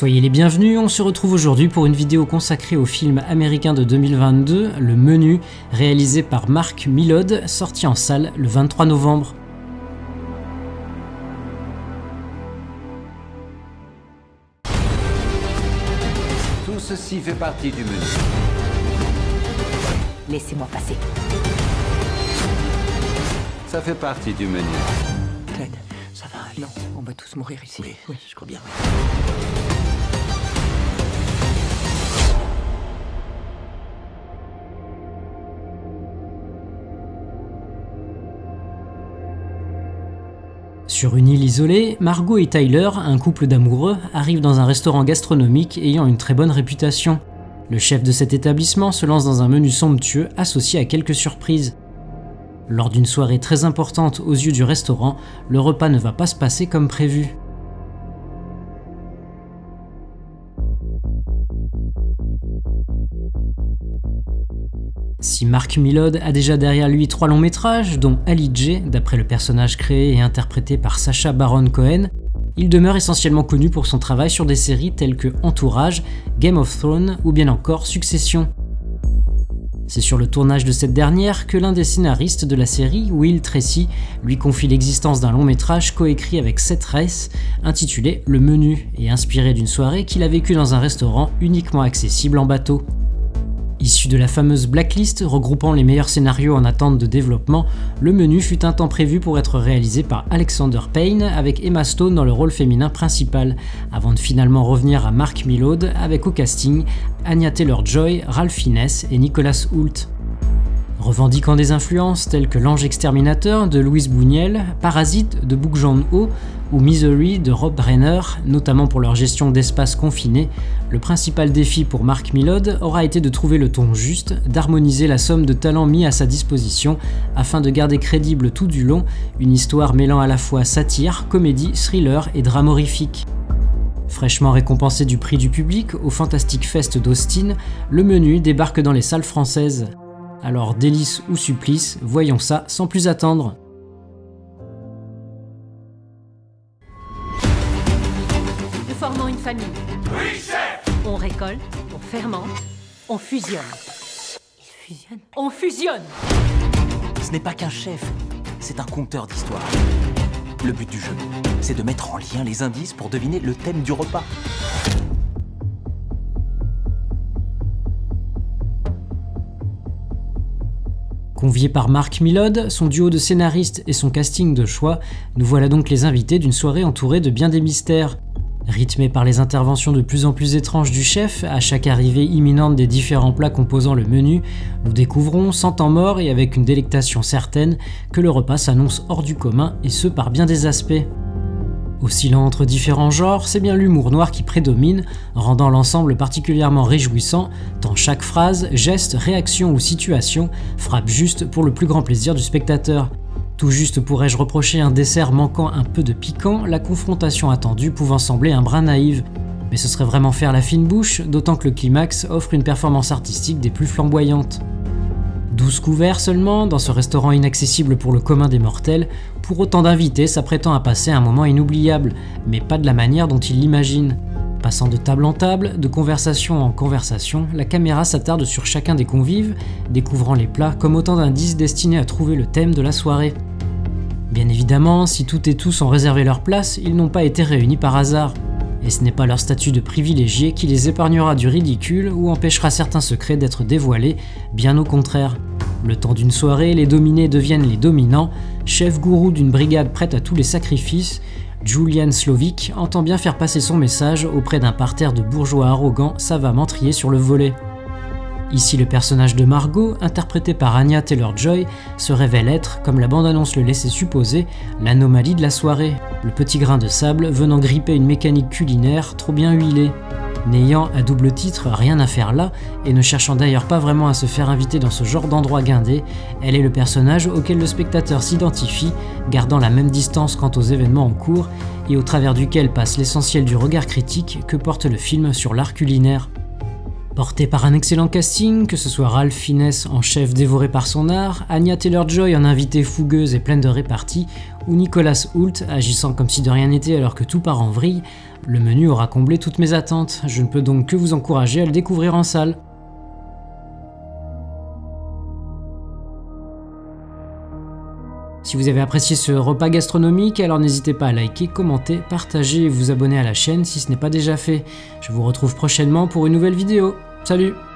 Soyez les bienvenus, on se retrouve aujourd'hui pour une vidéo consacrée au film américain de 2022, Le Menu, réalisé par Mark Mylod, sorti en salle le 23 novembre. Tout ceci fait partie du menu. Laissez-moi passer. Ça fait partie du menu. Ted, ça va aller. Non, on va tous mourir ici. Oui, je crois bien. Sur une île isolée, Margot et Tyler, un couple d'amoureux, arrivent dans un restaurant gastronomique ayant une très bonne réputation. Le chef de cet établissement se lance dans un menu somptueux associé à quelques surprises. Lors d'une soirée très importante aux yeux du restaurant, le repas ne va pas se passer comme prévu. Si Mark Mylod a déjà derrière lui 3 longs métrages, dont Ali G, d'après le personnage créé et interprété par Sacha Baron Cohen, il demeure essentiellement connu pour son travail sur des séries telles que Entourage, Game of Thrones ou bien encore Succession. C'est sur le tournage de cette dernière que l'un des scénaristes de la série, Will Tracy, lui confie l'existence d'un long métrage coécrit avec Seth Reiss, intitulé Le Menu, et inspiré d'une soirée qu'il a vécue dans un restaurant uniquement accessible en bateau. Issu de la fameuse blacklist regroupant les meilleurs scénarios en attente de développement, Le Menu fut un temps prévu pour être réalisé par Alexander Payne avec Emma Stone dans le rôle féminin principal, avant de finalement revenir à Mark Mylod avec au casting Anya Taylor-Joy, Ralph Fiennes et Nicholas Hoult. Revendiquant des influences telles que L'Ange Exterminateur de Louise Bouniel, Parasite de Bong Joon-ho ou Misery de Rob Reiner, notamment pour leur gestion d'espaces confinés, le principal défi pour Mark Mylod aura été de trouver le ton juste, d'harmoniser la somme de talents mis à sa disposition afin de garder crédible tout du long une histoire mêlant à la fois satire, comédie, thriller et drame horrifique. Fraîchement récompensé du prix du public au Fantastic Fest d'Austin, Le Menu débarque dans les salles françaises. Alors délice ou supplice, voyons ça sans plus attendre. Nous formons une famille. Oui, chef! On récolte, on fermente, on fusionne. Il fusionne. On fusionne! Ce n'est pas qu'un chef, c'est un conteur d'histoire. Le but du jeu, c'est de mettre en lien les indices pour deviner le thème du repas. Conviés par Mark Mylod, son duo de scénaristes et son casting de choix, nous voilà donc les invités d'une soirée entourée de bien des mystères. Rythmée par les interventions de plus en plus étranges du chef, à chaque arrivée imminente des différents plats composant le menu, nous découvrons, sans temps mort et avec une délectation certaine, que le repas s'annonce hors du commun, et ce par bien des aspects. Oscillant entre différents genres, c'est bien l'humour noir qui prédomine, rendant l'ensemble particulièrement réjouissant, tant chaque phrase, geste, réaction ou situation frappe juste pour le plus grand plaisir du spectateur. Tout juste pourrais-je reprocher un dessert manquant un peu de piquant, la confrontation attendue pouvant sembler un brin naïve. Mais ce serait vraiment faire la fine bouche, d'autant que le climax offre une performance artistique des plus flamboyantes. 12 couverts seulement, dans ce restaurant inaccessible pour le commun des mortels, pour autant d'invités s'apprêtant à passer un moment inoubliable, mais pas de la manière dont ils l'imaginent. Passant de table en table, de conversation en conversation, la caméra s'attarde sur chacun des convives, découvrant les plats comme autant d'indices destinés à trouver le thème de la soirée. Bien évidemment, si toutes et tous ont réservé leur place, ils n'ont pas été réunis par hasard. Et ce n'est pas leur statut de privilégié qui les épargnera du ridicule ou empêchera certains secrets d'être dévoilés, bien au contraire. Le temps d'une soirée, les dominés deviennent les dominants, chef gourou d'une brigade prête à tous les sacrifices, Julian Slovic entend bien faire passer son message auprès d'un parterre de bourgeois arrogants savamment triés sur le volet. Ici, le personnage de Margot, interprété par Anya Taylor-Joy, se révèle être, comme la bande-annonce le laissait supposer, l'anomalie de la soirée, le petit grain de sable venant gripper une mécanique culinaire trop bien huilée. N'ayant à double titre rien à faire là, et ne cherchant d'ailleurs pas vraiment à se faire inviter dans ce genre d'endroit guindé, elle est le personnage auquel le spectateur s'identifie, gardant la même distance quant aux événements en cours, et au travers duquel passe l'essentiel du regard critique que porte le film sur l'art culinaire. Porté par un excellent casting, que ce soit Ralph Fiennes en chef dévoré par son art, Anya Taylor-Joy en invitée fougueuse et pleine de répartie, ou Nicolas Hoult agissant comme si de rien n'était alors que tout part en vrille, le menu aura comblé toutes mes attentes. Je ne peux donc que vous encourager à le découvrir en salle. Si vous avez apprécié ce repas gastronomique, alors n'hésitez pas à liker, commenter, partager et vous abonner à la chaîne si ce n'est pas déjà fait. Je vous retrouve prochainement pour une nouvelle vidéo. Salut!